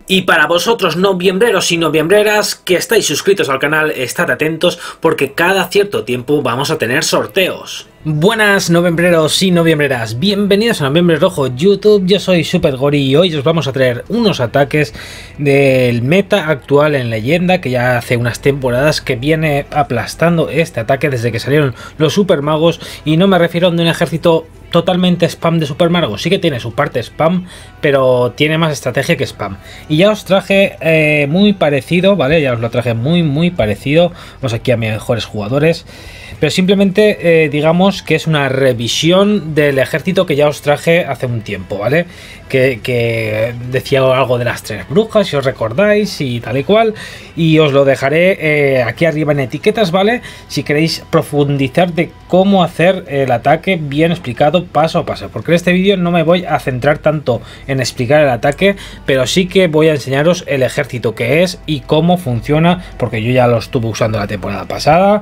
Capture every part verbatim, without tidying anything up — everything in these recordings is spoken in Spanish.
Y para vosotros noviembreros y noviembreras que estáis suscritos al canal, estad atentos porque cada cierto tiempo vamos a tener sorteos. Buenas noviembreros y noviembreras, bienvenidos a Noviembre Rojo YouTube, yo soy SuperGori y hoy os vamos a traer unos ataques del meta actual en Leyenda que ya hace unas temporadas que viene aplastando este ataque desde que salieron los Super Magos, y no me refiero a un ejército totalmente spam de Super Magos, sí que tiene su parte spam, pero tiene más estrategia que spam. Y ya os traje eh, muy parecido, ¿vale? Ya os lo traje muy muy parecido, vamos aquí a mis mejores jugadores, pero simplemente eh, digamos que es una revisión del ejército que ya os traje hace un tiempo, ¿vale? Que, que decía algo de las tres brujas, si os recordáis, y tal y cual, y os lo dejaré eh, aquí arriba en etiquetas, ¿vale? Si queréis profundizar de cómo hacer el ataque bien explicado paso a paso, porque en este vídeo no me voy a centrar tanto en explicar el ataque, pero sí que voy a enseñaros el ejército que es y cómo funciona, porque yo ya lo estuve usando la temporada pasada.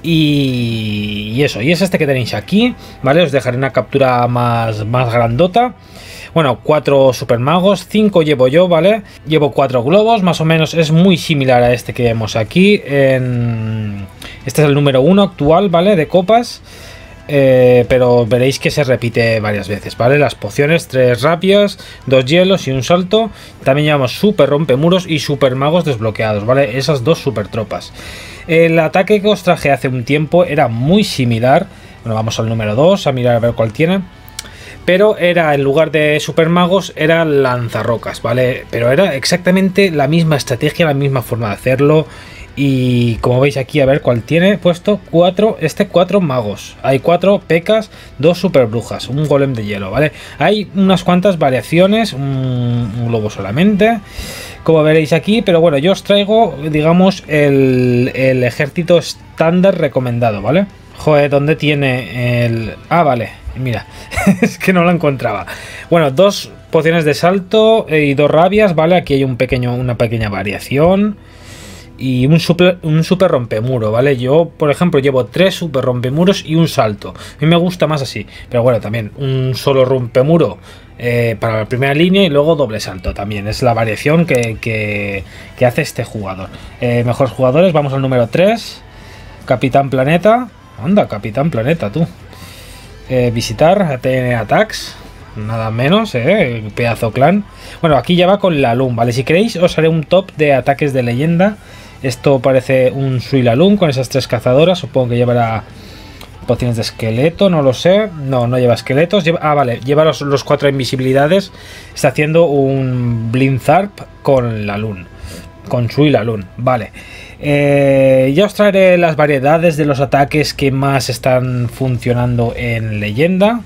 Y, y eso, y es este que tenéis aquí, ¿vale? Os dejaré una captura más, más grandota. Bueno, cuatro super magos, cinco llevo yo, ¿vale? Llevo cuatro globos, más o menos es muy similar a este que vemos aquí. En... Este es el número uno actual, ¿vale? De copas. Eh, pero veréis que se repite varias veces, ¿vale? Las pociones, tres rapias, dos hielos y un salto. También llevamos super rompemuros y super magos desbloqueados, ¿vale? Esas dos super tropas. El ataque que os traje hace un tiempo era muy similar. Bueno, vamos al número dos a mirar a ver cuál tiene. Pero era, en lugar de super magos, era lanzarrocas, ¿vale? Pero era exactamente la misma estrategia, la misma forma de hacerlo. Y como veis aquí, a ver cuál tiene puesto, cuatro, este cuatro magos. Hay cuatro pecas, dos super brujas, un golem de hielo, ¿vale? Hay unas cuantas variaciones, un, un globo solamente, como veréis aquí, pero bueno, yo os traigo, digamos, el, el ejército estándar recomendado, ¿vale? Joder, ¿dónde tiene el...? Ah, vale, mira, es que no lo encontraba. Bueno, dos pociones de salto y dos rabias, ¿vale? Aquí hay un pequeño, una pequeña variación. Y un super, un super rompemuro, ¿vale? Yo, por ejemplo, llevo tres super rompemuros y un salto. A mí me gusta más así. Pero bueno, también un solo rompemuro eh, para la primera línea y luego doble salto también. Es la variación que, que, que hace este jugador. Eh, mejores jugadores, vamos al número tres. Capitán Planeta. Anda, Capitán Planeta, tú. Eh, visitar, A T N Attacks. Nada menos, eh, pedazo clan. Bueno, aquí ya va con la Lum, ¿vale? Si queréis os haré un top de ataques de Leyenda. Esto parece un Suilalum con esas tres cazadoras. Supongo que llevará pociones de esqueleto, no lo sé. No, no lleva esqueletos. Lleva, ah, vale, lleva los, los cuatro invisibilidades. Está haciendo un Blinzarp con la Lun. Con Suilalum, vale. Eh, ya os traeré las variedades de los ataques que más están funcionando en Leyenda.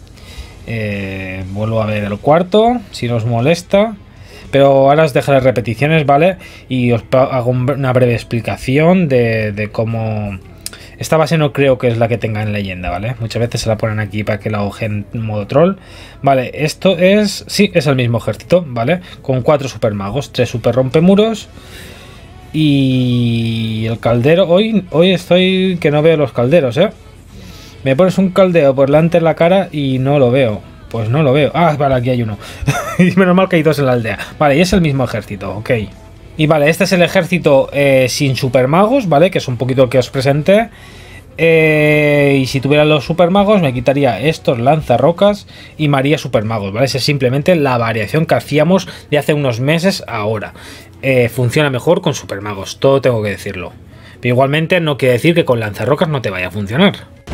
Eh, vuelvo a ver el cuarto, si no os molesta. Pero ahora os dejaré repeticiones, ¿vale? Y os hago una breve explicación de, de cómo... Esta base no creo que es la que tenga en Leyenda, ¿vale? Muchas veces se la ponen aquí para que la ojen en modo troll. Vale, esto es... Sí, es el mismo ejército, ¿vale? Con cuatro super magos, tres super rompemuros. Y el caldero... Hoy, hoy estoy que no veo los calderos, ¿eh? Me pones un caldero por delante de la cara y no lo veo. Pues no lo veo. Ah, vale, aquí hay uno. Y menos mal que hay dos en la aldea. Vale, y es el mismo ejército, ok. Y vale, este es el ejército eh, sin super magos, ¿vale? Que es un poquito el que os presenté. Eh, y si tuviera los super magos me quitaría estos lanzarrocas y me haría super magos, ¿vale? Esa es simplemente la variación que hacíamos de hace unos meses a ahora. Eh, funciona mejor con super magos, todo tengo que decirlo. Pero igualmente no quiere decir que con lanzarrocas no te vaya a funcionar.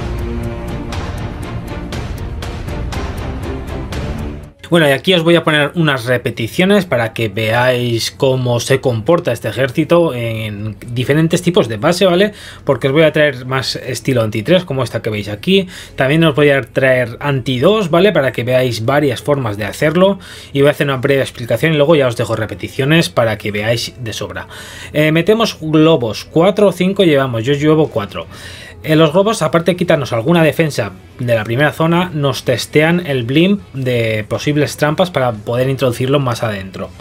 Bueno, y aquí os voy a poner unas repeticiones para que veáis cómo se comporta este ejército en diferentes tipos de base, ¿vale? Porque os voy a traer más estilo anti tres, como esta que veis aquí. También os voy a traer anti dos, ¿vale? Para que veáis varias formas de hacerlo. Y voy a hacer una breve explicación y luego ya os dejo repeticiones para que veáis de sobra. Eh, metemos globos, cuatro o cinco llevamos, yo llevo cuatro. En los globos, aparte de quitarnos alguna defensa de la primera zona, nos testean el blimp de posibles trampas para poder introducirlo más adentro.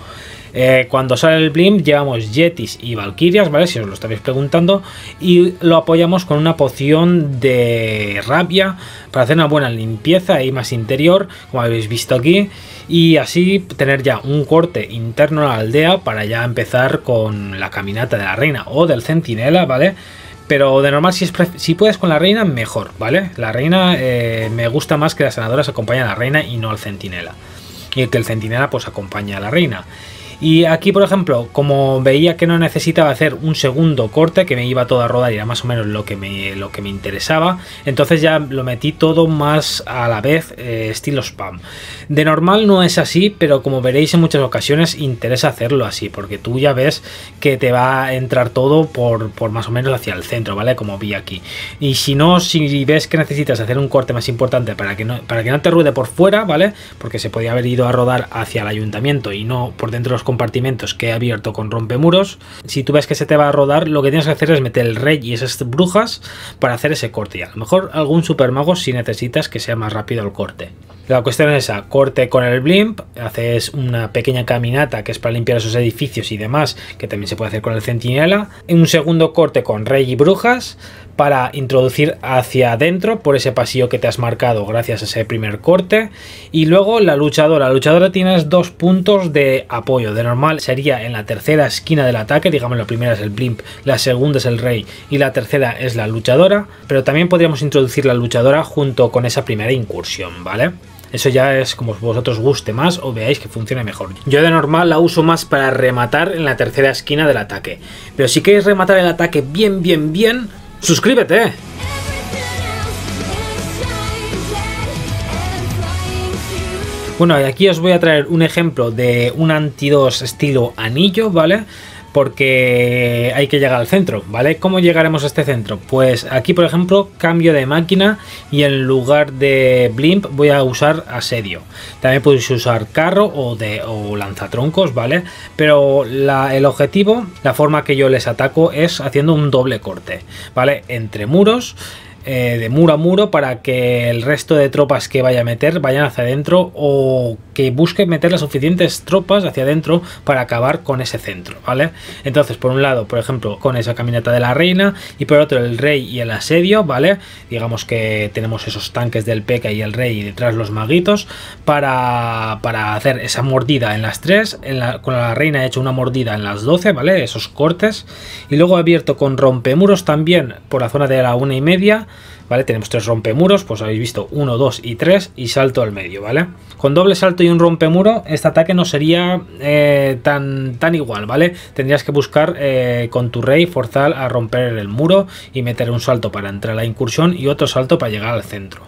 Eh, cuando sale el blimp llevamos Yetis y Valkyrias, ¿vale? Si os lo estáis preguntando, y lo apoyamos con una poción de rabia para hacer una buena limpieza y más interior, como habéis visto aquí, y así tener ya un corte interno a la aldea para ya empezar con la caminata de la reina o del centinela, ¿vale? Pero de normal, si, es si puedes con la reina, mejor, ¿vale? La reina eh, me gusta más que las sanadoras acompañen a la reina y no al centinela. Y que el centinela pues acompaña a la reina. Y aquí, por ejemplo, como veía que no necesitaba hacer un segundo corte, que me iba todo a rodar y era más o menos lo que me, lo que me interesaba, entonces ya lo metí todo más a la vez, eh, estilo spam. De normal no es así, pero como veréis en muchas ocasiones interesa hacerlo así, porque tú ya ves que te va a entrar todo por, por más o menos hacia el centro, ¿vale? Como vi aquí. Y si no, si ves que necesitas hacer un corte más importante para que no, para que no te ruede por fuera, ¿vale? Porque se podía haber ido a rodar hacia el ayuntamiento y no por dentro de los compartimentos que he abierto con rompemuros. Si tú ves que se te va a rodar, lo que tienes que hacer es meter el rey y esas brujas para hacer ese corte, y a lo mejor algún super mago si necesitas que sea más rápido el corte. La cuestión es esa: corte con el blimp, haces una pequeña caminata que es para limpiar esos edificios y demás, que también se puede hacer con el centinela, un segundo corte con rey y brujas para introducir hacia adentro por ese pasillo que te has marcado gracias a ese primer corte, y luego la luchadora. La luchadora tienes dos puntos de apoyo. De normal sería en la tercera esquina del ataque, digamos la primera es el blimp, la segunda es el rey y la tercera es la luchadora, pero también podríamos introducir la luchadora junto con esa primera incursión, ¿vale? Eso ya es como vosotros guste más o veáis que funcione mejor. Yo de normal la uso más para rematar en la tercera esquina del ataque, pero si queréis rematar el ataque bien bien bien, ¡suscríbete! Bueno, y aquí os voy a traer un ejemplo de un antidos estilo anillo, ¿vale? Porque hay que llegar al centro, ¿vale? ¿Cómo llegaremos a este centro? Pues aquí, por ejemplo, cambio de máquina y en lugar de blimp voy a usar asedio. También podéis usar carro o, de, o lanzatroncos, ¿vale? Pero la, el objetivo, la forma que yo les ataco es haciendo un doble corte, ¿vale? Entre muros, eh, de muro a muro, para que el resto de tropas que vaya a meter vayan hacia adentro, o que busque meter las suficientes tropas hacia adentro para acabar con ese centro, ¿vale? Entonces, por un lado, por ejemplo, con esa caminata de la reina, y por otro el rey y el asedio, ¿vale? Digamos que tenemos esos tanques del P K y el rey y detrás los maguitos para, para hacer esa mordida en las tres. En la, con la reina he hecho una mordida en las doce, ¿vale? Esos cortes. Y luego he abierto con rompemuros también por la zona de la una y media, ¿vale? Tenemos tres rompemuros, pues habéis visto uno, dos y tres, y salto al medio, ¿vale? Con doble salto y un rompemuro este ataque no sería eh, tan, tan igual, ¿vale? Tendrías que buscar eh, con tu rey forzar a romper el muro y meter un salto para entrar a la incursión y otro salto para llegar al centro,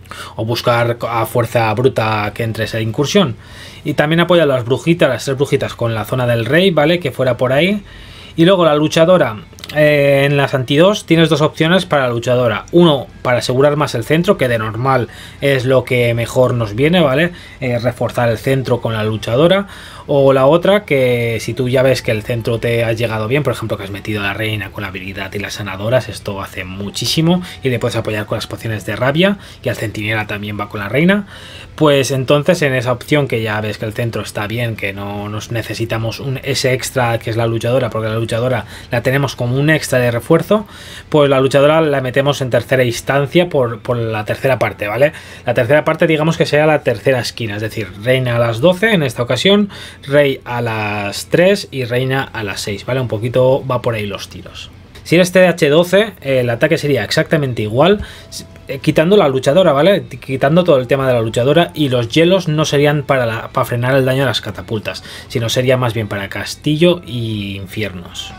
o buscar a fuerza bruta que entre esa incursión. Y también apoya las brujitas, las tres brujitas con la zona del rey, ¿vale? Que fuera por ahí. Y luego la luchadora, eh, en las anti-dos tienes dos opciones para la luchadora. Uno, para asegurar más el centro, que de normal es lo que mejor nos viene, ¿vale? Eh, reforzar el centro con la luchadora. O la otra, que si tú ya ves que el centro te ha llegado bien, por ejemplo que has metido a la reina con la habilidad y las sanadoras, esto hace muchísimo, y le puedes apoyar con las pociones de rabia, y al centinela también va con la reina. Pues entonces en esa opción que ya ves que el centro está bien, que no nos necesitamos un ese extra que es la luchadora, porque la luchadora la tenemos como un extra de refuerzo, pues la luchadora la metemos en tercera instancia por, por la tercera parte, ¿vale? La tercera parte digamos que sea la tercera esquina, es decir, reina a las doce en esta ocasión, rey a las tres y reina a las seis, ¿vale? Un poquito va por ahí los tiros. Si eres T H doce, el ataque sería exactamente igual, quitando la luchadora, ¿vale? Quitando todo el tema de la luchadora, y los hielos no serían para, la, para frenar el daño a las catapultas, sino sería más bien para castillo y infiernos.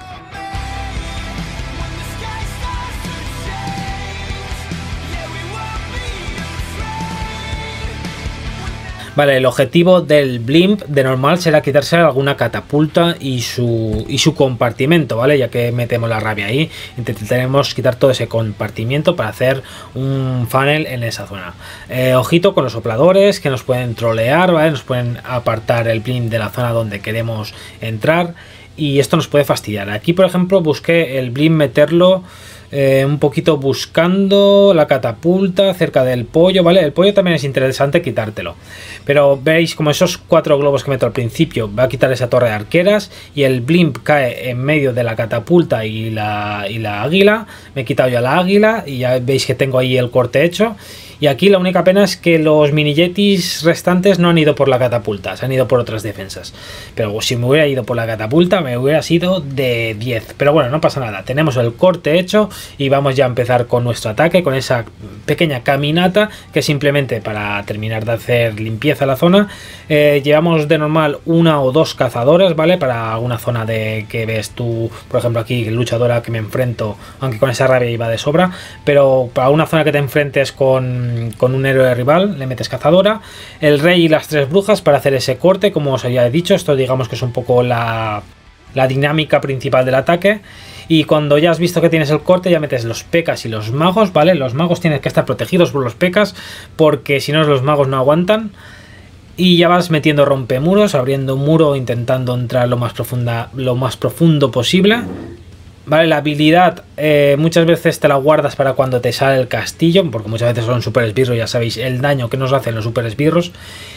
Vale, el objetivo del blimp de normal será quitarse alguna catapulta y su, y su compartimento, ¿vale? Ya que metemos la rabia ahí, intentaremos quitar todo ese compartimiento para hacer un funnel en esa zona. Eh, ojito con los sopladores, que nos pueden trolear, ¿vale? Nos pueden apartar el blimp de la zona donde queremos entrar, y esto nos puede fastidiar. Aquí, por ejemplo, busqué el blimp meterlo eh, un poquito buscando la catapulta cerca del pollo, ¿vale? El pollo también es interesante quitártelo, pero veis como esos cuatro globos que meto al principio va a quitar esa torre de arqueras y el blimp cae en medio de la catapulta y la, y la águila. Me he quitado ya la águila y ya veis que tengo ahí el corte hecho. Y aquí la única pena es que los mini yetis restantes no han ido por la catapulta, se han ido por otras defensas. Pero si me hubiera ido por la catapulta me hubiera sido de diez. Pero bueno, no pasa nada, tenemos el corte hecho y vamos ya a empezar con nuestro ataque, con esa pequeña caminata que simplemente para terminar de hacer limpieza a la zona. Eh, llevamos de normal una o dos cazadoras, ¿vale? Para una zona de que ves tú, por ejemplo aquí, luchadora que me enfrento, aunque con esa rabia iba de sobra, pero para una zona que te enfrentes con con un héroe rival le metes cazadora, el rey y las tres brujas para hacer ese corte, como os había dicho. Esto digamos que es un poco la, la dinámica principal del ataque. Y cuando ya has visto que tienes el corte ya metes los pecas y los magos, ¿vale? Los magos tienen que estar protegidos por los pecas porque si no los magos no aguantan. Y ya vas metiendo rompemuros, abriendo un muro, intentando entrar lo más profunda, lo más profundo posible. Vale, la habilidad eh, muchas veces te la guardas para cuando te sale el castillo, porque muchas veces son super esbirros, ya sabéis el daño que nos hacen los super esbirros.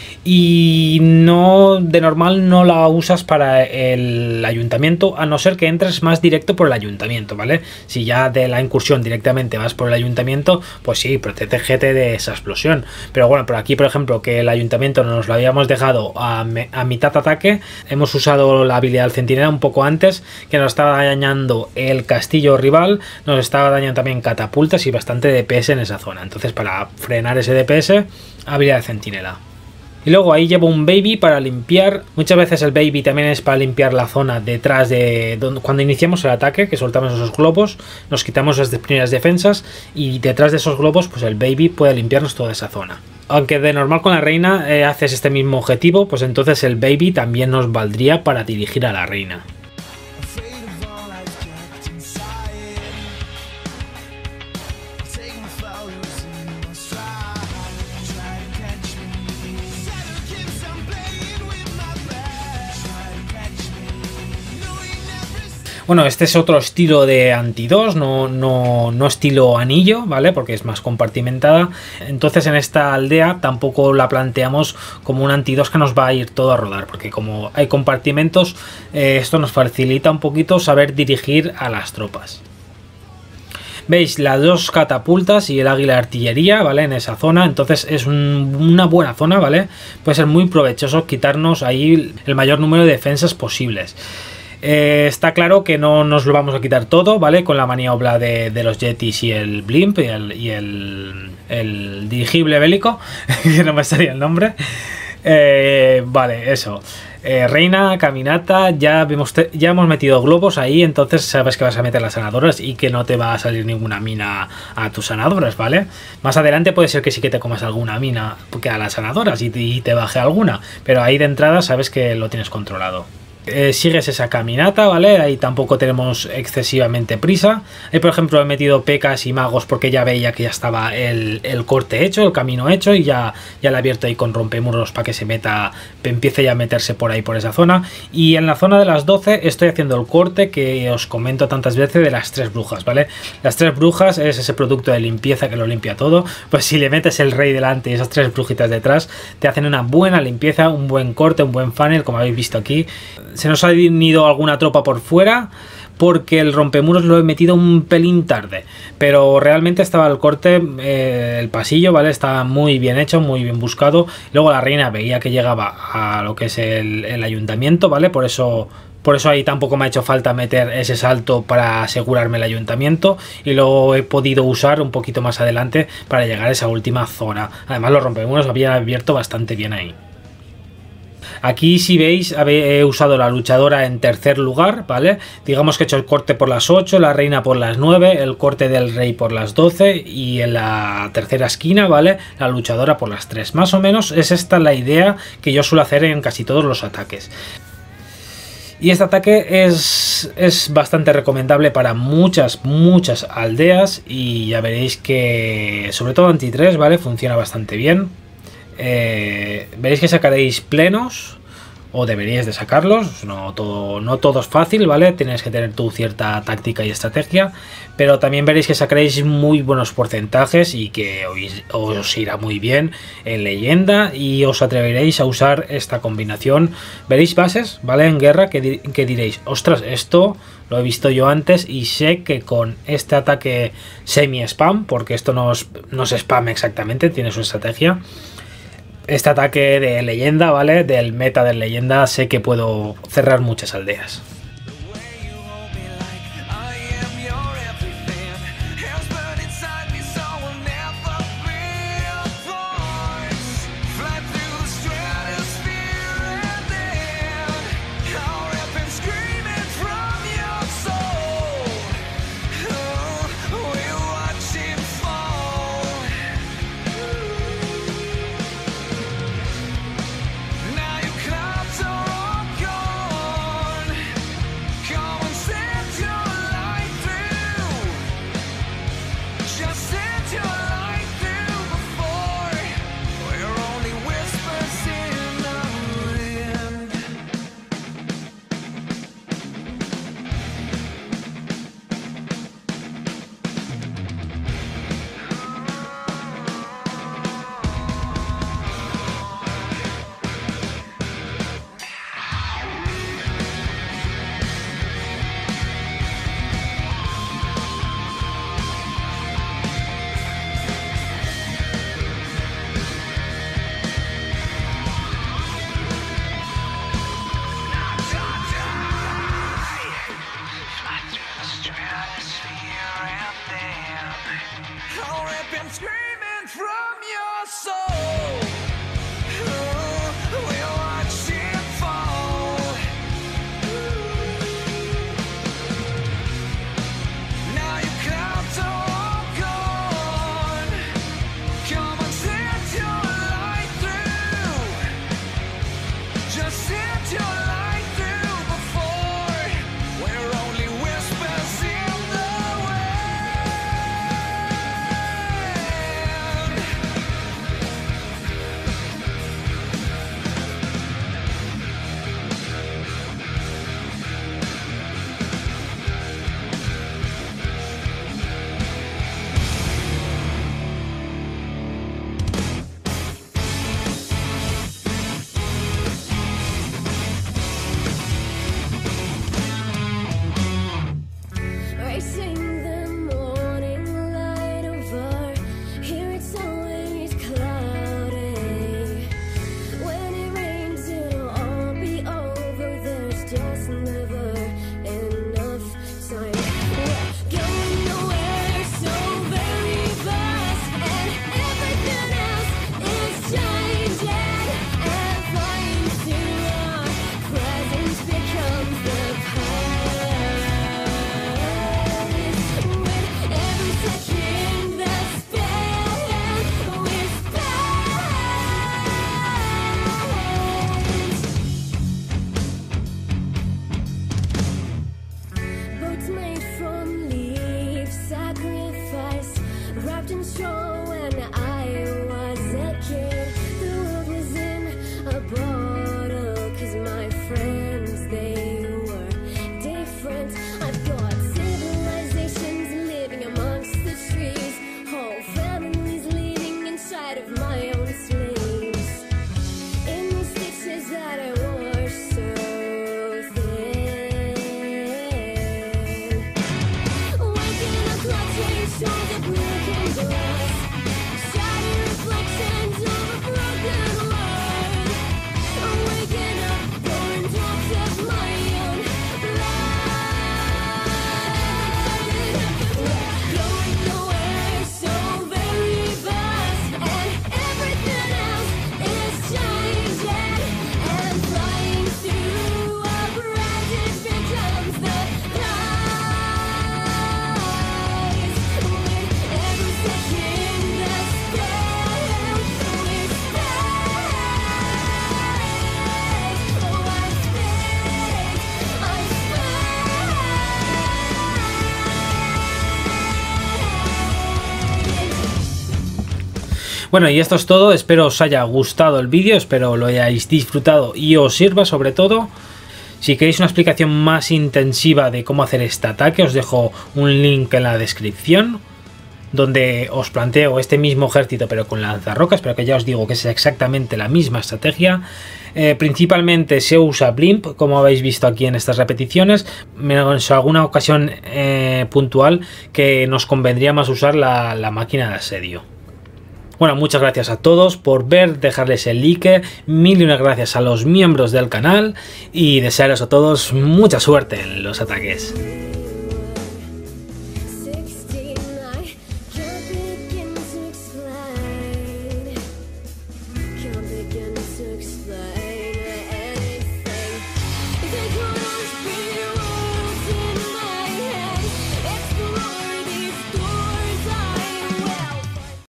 Y no, de normal no la usas para el ayuntamiento, a no ser que entres más directo por el ayuntamiento, ¿vale? Si ya de la incursión directamente vas por el ayuntamiento, pues sí, protégete de esa explosión. Pero bueno, por aquí, por ejemplo, que el ayuntamiento nos lo habíamos dejado a, a mitad de ataque, hemos usado la habilidad del centinela un poco antes, que nos estaba dañando el castillo rival, nos estaba dañando también catapultas y bastante D P S en esa zona. Entonces, para frenar ese D P S, habilidad de centinela. Y luego ahí llevo un baby para limpiar. Muchas veces el baby también es para limpiar la zona detrás de donde, cuando iniciamos el ataque, que soltamos esos globos, nos quitamos las primeras defensas y detrás de esos globos pues el baby puede limpiarnos toda esa zona. Aunque de normal con la reina eh, haces este mismo objetivo, pues entonces el baby también nos valdría para dirigir a la reina. Bueno, este es otro estilo de anti dos, no, no, no estilo anillo, ¿vale? Porque es más compartimentada. Entonces en esta aldea tampoco la planteamos como un anti dos que nos va a ir todo a rodar, porque como hay compartimentos, eh, esto nos facilita un poquito saber dirigir a las tropas. Veis las dos catapultas y el águila de artillería, ¿vale? En esa zona, entonces es un, una buena zona, ¿vale? Puede ser muy provechoso quitarnos ahí el mayor número de defensas posibles. Eh, está claro que no nos lo vamos a quitar todo, ¿vale? Con la maniobra de, de los yetis y el blimp y el, y el, el dirigible bélico, que no me salía el nombre. Eh, vale, eso. Eh, reina, caminata, ya, vemos ya hemos metido globos ahí, entonces sabes que vas a meter las sanadoras y que no te va a salir ninguna mina a tus sanadoras, ¿vale? Más adelante puede ser que sí que te comas alguna mina que a las sanadoras y te, y te baje alguna, pero ahí de entrada sabes que lo tienes controlado. Eh, sigues esa caminata, ¿vale? Ahí tampoco tenemos excesivamente prisa. Ahí, por ejemplo, he metido pecas y magos porque ya veía que ya estaba el, el corte hecho, el camino hecho, y ya, ya le he abierto ahí con rompemuros para que se meta, empiece ya a meterse por ahí, por esa zona. Y en la zona de las doce estoy haciendo el corte que os comento tantas veces de las tres brujas, ¿vale? Las tres brujas es ese producto de limpieza que lo limpia todo. Pues si le metes el rey delante y esas tres brujitas detrás, te hacen una buena limpieza, un buen corte, un buen funnel, como habéis visto aquí. Se nos ha ido alguna tropa por fuera porque el rompemuros lo he metido un pelín tarde, pero realmente estaba el corte, eh, el pasillo, ¿vale? Estaba muy bien hecho, muy bien buscado. Luego la reina veía que llegaba a lo que es el, el ayuntamiento, ¿vale? Por eso... Por eso ahí tampoco me ha hecho falta meter ese salto para asegurarme el ayuntamiento, y lo he podido usar un poquito más adelante para llegar a esa última zona. Además los rompemuros había abierto bastante bien ahí. Aquí, si veis, he usado la luchadora en tercer lugar, ¿vale? Digamos que he hecho el corte por las ocho, la reina por las nueve, el corte del rey por las doce y en la tercera esquina, ¿vale? La luchadora por las tres. Más o menos es esta la idea que yo suelo hacer en casi todos los ataques. Y este ataque es, es bastante recomendable para muchas, muchas aldeas, y ya veréis que, sobre todo anti tres, ¿vale? Funciona bastante bien. Eh, veréis que sacaréis plenos o deberíais de sacarlos. No todo, no todo es fácil, ¿vale? Tienes que tener tu cierta táctica y estrategia, pero también veréis que sacaréis muy buenos porcentajes y que os, os irá muy bien en leyenda y os atreveréis a usar esta combinación. Veréis bases, ¿vale? En guerra que, que diréis, ostras, esto lo he visto yo antes y sé que con este ataque semi-spam, porque esto no es, no es spam exactamente, tiene su estrategia. Este ataque de leyenda, ¿vale? Del meta de leyenda, sé que puedo cerrar muchas aldeas. Bueno, y esto es todo, espero os haya gustado el vídeo, espero lo hayáis disfrutado y os sirva sobre todo. Si queréis una explicación más intensiva de cómo hacer este ataque, os dejo un link en la descripción, donde os planteo este mismo ejército pero con lanzarrocas, pero que ya os digo que es exactamente la misma estrategia. Eh, principalmente se usa Blimp, como habéis visto aquí en estas repeticiones, menos alguna ocasión eh, puntual que nos convendría más usar la, la máquina de asedio. Bueno, muchas gracias a todos por ver, dejarles el like, mil y una gracias a los miembros del canal y desearos a todos mucha suerte en los ataques.